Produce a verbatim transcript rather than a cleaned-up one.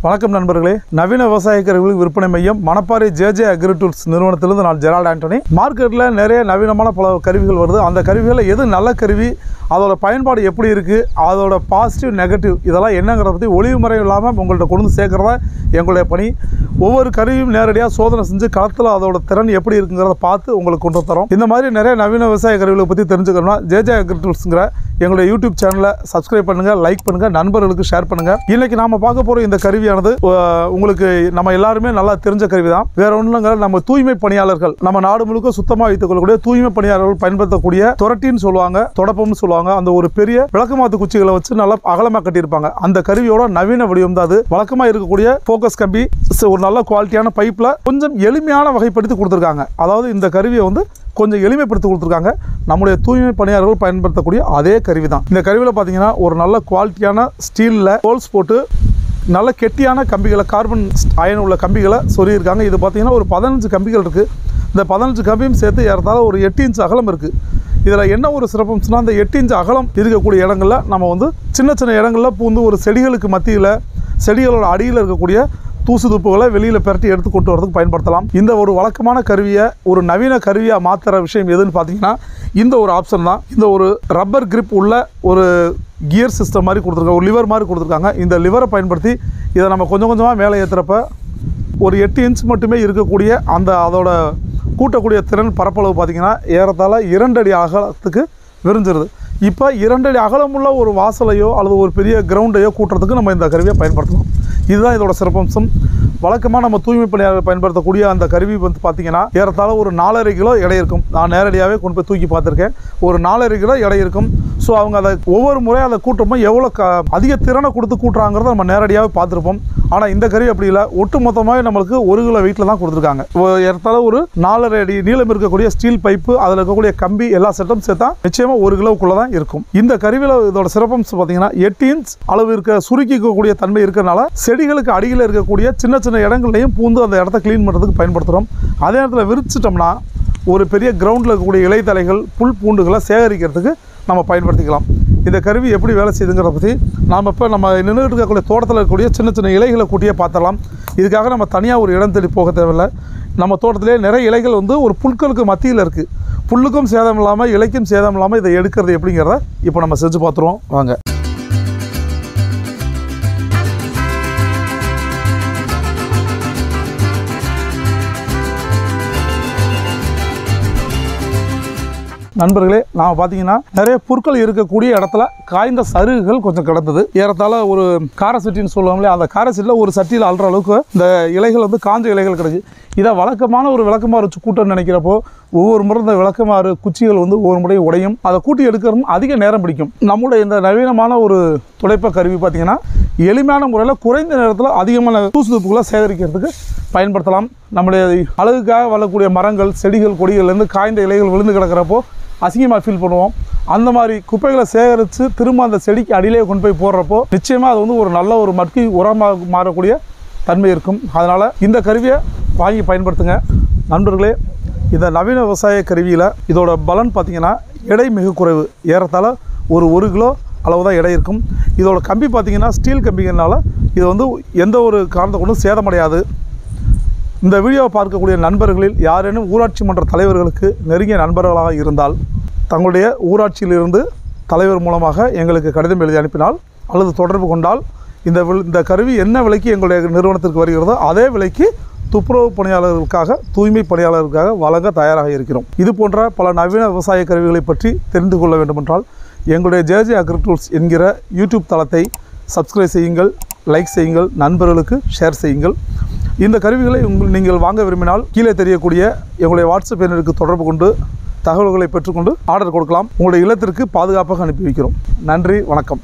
வணக்கம் நண்பர்களே. நவீன விவசாய கருவிகள் விற்பனை மையம் மணப்பாறை ஜேஜே அக்ரி டூல்ஸ் நிறுவனத்திலிருந்து நான் ஜெரால்ட் ஆண்டனி. மார்க்கெட்டில் நிறைய நவீனமான பல கருவிகள் வருது. அந்த கருவிகளில் எது நல்ல கருவி, அதோட பயன்பாடு எப்படி இருக்குது, அதோட பாசிட்டிவ் நெகட்டிவ் இதெல்லாம் என்னங்கிறத பற்றி ஒளிவு முறை இல்லாமல் உங்கள்கிட்ட கொண்டு சேர்க்குறதா எங்களுடைய பணி. ஒவ்வொரு கருவியும் நேரடியாக சோதனை செஞ்சு களத்தில் அதோட திறன் எப்படி இருக்குங்கிறத பார்த்து உங்களுக்கு கொண்டு தரோம். இந்த மாதிரி நிறைய நவீன விவசாய கருவிகளை பற்றி தெரிஞ்சுக்கணும்னா ஜேஜே அக்ரி டூல்ஸுங்கிற எங்களுடைய யூடியூப் சேனலை சப்ஸ்கிரைப் பண்ணுங்கள், லைக் பண்ணுங்கள், நண்பர்களுக்கு ஷேர் பண்ணுங்கள். இன்றைக்கி நாம் பார்க்க போகிற இந்த கருவியானது உங்களுக்கு நம்ம எல்லாருமே நல்லா தெரிஞ்ச கருவி தான். வேற ஒன்றுங்க, நம்ம தூய்மை பணியாளர்கள், நம்ம நாடு முழுக்க சுத்தமாக வைத்துக் கொள்ளக்கூடிய தூய்மை பணியாளர்கள் பயன்படுத்தக்கூடிய தொரட்டின்னு சொல்லுவாங்க, தொடப்பம்னு சொல்லுவாங்க. அந்த ஒரு பெரிய விளக்கமாத்து குச்சிகளை வச்சு நல்லா அகலமாக கட்டியிருப்பாங்க. அந்த கருவியோட நவீன வடிவம் தான் அது. வழக்கமாக இருக்கக்கூடிய ஃபோக்கஸ் கம்பி, ஒரு நல்ல குவாலிட்டியான பைப்பில் கொஞ்சம் எளிமையான வகைப்படுத்தி கொடுத்துருக்காங்க. அதாவது இந்த கருவியை வந்து கொஞ்சம் எளிமைப்படுத்தி கொடுத்துருக்காங்க. நம்முடைய தூய்மை பணியாளர்கள் பயன்படுத்தக்கூடிய அதே கருவி தான். இந்த கருவியில் பார்த்தீங்கன்னா ஒரு நல்ல குவாலிட்டியான ஸ்டீலில் ஹோல்ஸ் போட்டு நல்ல கெட்டியான கம்பிகளை, கார்பன் அயன் உள்ள கம்பிகளை சொருகியிருக்காங்க. இது பார்த்தீங்கன்னா ஒரு பதினஞ்சு கம்பிகள் இருக்குது. இந்த பதினஞ்சு கம்பியும் சேர்த்து ஏறத்தாழ ஒரு எட்டு இன்ச் அகலம் இருக்குது. இதில் என்ன ஒரு சிறப்புனா, அந்த எட்டு இன்ச் அகலம் இருக்கக்கூடிய இடங்களில் நம்ம வந்து சின்ன சின்ன இடங்களில் பூந்து ஒரு செடிகளுக்கு மத்தியில், செடிகளோட அடியில் இருக்கக்கூடிய தூசு துப்புகளை வெளியில் பெரட்டி எடுத்து கொண்டு வரதுக்கு பயன்படுத்தலாம். இந்த ஒரு வழக்கமான கருவியை ஒரு நவீன கருவியாக மாற்றுற விஷயம் எதுன்னு பார்த்தீங்கன்னா இந்த ஒரு ஆப்ஷன் தான். இந்த ஒரு ரப்பர் கிரிப் உள்ள ஒரு கியர் சிஸ்டம் மாதிரி கொடுத்துருக்காங்க, ஒரு லிவர் மாதிரி கொடுத்துருக்காங்க. இந்த லிவரை பயன்படுத்தி இதை நம்ம கொஞ்சம் கொஞ்சமாக மேலே ஏற்றுறப்ப ஒரு எட்டு இன்ச் மட்டுமே இருக்கக்கூடிய அந்த அதோட கூட்டக்கூடிய திறன் பரப்பளவு பார்த்திங்கன்னா ஏறத்தாழ இரண்டு அடி அகலத்துக்கு விரிஞ்சிருது. இப்போ இரண்டு அடி அகலமுள்ள ஒரு வாசலையோ அல்லது ஒரு பெரிய கிரவுண்டையோ கூட்டுறதுக்கு நம்ம இந்த கருவியை பயன்படுத்தலாம். இதுதான் இதோட சிறப்பம்சம். வழக்கமாக நம்ம தூய்மை பணியாளர்கள் பயன்படுத்தக்கூடிய அந்த கருவி வந்து பார்த்திங்கன்னா ஏறத்தாழ ஒரு நாலரை கிலோ எடை இருக்கும். நான் நேரடியாகவே கொண்டு போய் தூக்கி பார்த்துருக்கேன். ஒரு நாலரை கிலோ எடை இருக்கும். ஸோ அவங்க அதை ஒவ்வொரு முறையும் அதை கூட்டுறப்போ எவ்வளோ க அதிக திறனை கொடுத்து கூட்டுறாங்கிறத நம்ம நேரடியாகவே பார்த்துருப்போம். ஆனால் இந்த கருவி அப்படி இல்லை. ஒட்டு மொத்தமாகவே நம்மளுக்கு ஒரு கிலோ வெயிட்டில் தான் கொடுத்துருக்காங்க. ஏறத்தாழ ஒரு நாலரை அடி நீளம் இருக்கக்கூடிய ஸ்டீல் பைப்பு, அதில் இருக்கக்கூடிய கம்பி எல்லா செட்டும் சேர்த்தா நிச்சயமாக ஒரு கிலோவுக்குள்ளே தான் இருக்கும். இந்த கருவியில் இதோட சிறப்பம்சம் பார்த்தீங்கன்னா எட்டு இன்ச் அளவு இருக்க சுருக்கிக்கக்கூடிய தன்மை இருக்கிறனால செடிகளுக்கு அடியில் இருக்கக்கூடிய சின்ன சின்ன இடங்களையும் பூந்து அந்த இடத்த க்ளீன் பண்ணுறதுக்கு பயன்படுத்துகிறோம். அதே நேரத்தில் விரிச்சிட்டோம்னா ஒரு பெரிய கிரவுண்டில் இருக்கக்கூடிய இலைத்தலைகள், புல் பூண்டுகளை சேகரிக்கிறதுக்கு நம்ம பயன்படுத்திக்கலாம். இந்த கருவி எப்படி வேலை செய்யுதுங்கிறத பற்றி நாம் இப்போ நம்ம நின்றுட்டு இருக்கக்கூடிய தோட்டத்தில் இருக்கக்கூடிய சின்ன சின்ன இலைகளை கூட்டியே பார்த்துடலாம். இதுக்காக நம்ம தனியாக ஒரு இடம் தேடி போக தேவையில்லை. நம்ம தோட்டத்திலே நிறைய இலைகள் வந்து ஒரு புல்களுக்கு மத்தியில் இருக்குது. புல்லுக்கும் சேதம் இல்லாமல், இலைக்கும் சேதம் இல்லாமல் இதை எடுக்கிறது எப்படிங்கிறத இப்போ நம்ம செஞ்சு பார்த்துருவோம் வாங்க. நண்பர்களே, நாம் பார்த்தீங்கன்னா நிறைய புற்கள் இருக்கக்கூடிய இடத்துல காய்ந்த சருகுகள் கொஞ்சம் கிடந்தது. ஏறத்தாழ ஒரு கார சட்டின்னு சொல்லுவாங்களே, அந்த கார சட்டியில் ஒரு சட்டியில் அல்ற அளவுக்கு இந்த இலைகள் வந்து காஞ்ச இலைகள் கிடக்கு. இதை வழக்கமான ஒரு விளக்கமாறு வச்சு கூட்டம்னு நினைக்கிறப்போ ஒவ்வொரு முறை இந்த விளக்கமாறு குச்சிகள் வந்து ஒவ்வொரு முறையும் உடையும். அதை கூட்டி எடுக்கிறதும் அதிக நேரம் பிடிக்கும். நம்முடைய இந்த நவீனமான ஒரு துடைப்ப கருவி பார்த்தீங்கன்னா எளிமையான முறையில் குறைந்த நேரத்தில் அதிகமான தூசு துப்புகளை சேகரிக்கிறதுக்கு பயன்படுத்தலாம். நம்முடைய அழகுக்காக வளரக்கூடிய மரங்கள், செடிகள், கொடிகள்லேருந்து காய்ந்த இலைகள் விழுந்து கிடக்கிறப்போ அசிங்கமாக ஃபீல் பண்ணுவோம். அந்த மாதிரி குப்பைகளை சேகரித்து திரும்ப அந்த செடிக்கு அடியிலே கொண்டு போய் போடுறப்போ நிச்சயமாக அது வந்து ஒரு நல்ல ஒரு மட்கி உரமாக மாறக்கூடிய தன்மை இருக்கும். அதனால் இந்த கருவியை வாங்கி பயன்படுத்துங்க நண்பர்களே. இந்த நவீன விவசாய கருவியில் இதோட பலன் பார்த்திங்கன்னா எடை மிக குறைவு. ஏறத்தாழ ஒரு ஒரு கிலோ அளவு தான் எடை இருக்கும். இதோட கம்பி பார்த்திங்கன்னா ஸ்டீல் கம்பிங்கிறனால இது வந்து எந்த ஒரு காரணத்தை கொண்டும் சேதமடையாது. இந்த வீடியோவை பார்க்கக்கூடிய நண்பர்களில் யாரேனும் ஊராட்சி மன்ற தலைவர்களுக்கு நெருங்கிய நண்பர்களாக இருந்தால் தங்களுடைய ஊராட்சியிலிருந்து தலைவர் மூலமாக எங்களுக்கு கடிதம் எழுதி அனுப்பினால் அல்லது தொடர்பு கொண்டால் இந்த இந்த கருவி என்ன விலைக்கு எங்களுடைய நிறுவனத்திற்கு வருகிறதோ அதே விலைக்கு துப்புரவு பணியாளர்களுக்காக, தூய்மை பணியாளர்களுக்காக வழங்க தயாராக இருக்கிறோம். இது போன்ற பல நவீன விவசாய கருவிகளை பற்றி தெரிந்து கொள்ள வேண்டுமென்றால் எங்களுடைய ஜேஜே அக்ரி டூல்ஸ் என்கிற யூடியூப் தளத்தை சப்ஸ்கிரைப் செய்யுங்கள், லைக் செய்யுங்கள், நண்பர்களுக்கு ஷேர் செய்யுங்கள். இந்த கருவிகளை உங்கள் நீங்கள் வாங்க விரும்பினால் கீழே தெரியக்கூடிய எங்களுடைய வாட்ஸ்அப் எண்ணிற்கு தொடர்பு கொண்டு தகவல்களை பெற்றுக்கொண்டு ஆர்டர் கொடுக்கலாம். உங்களுடைய இல்லத்திற்கு பாதுகாப்பாக அனுப்பி வைக்கிறோம். நன்றி, வணக்கம்.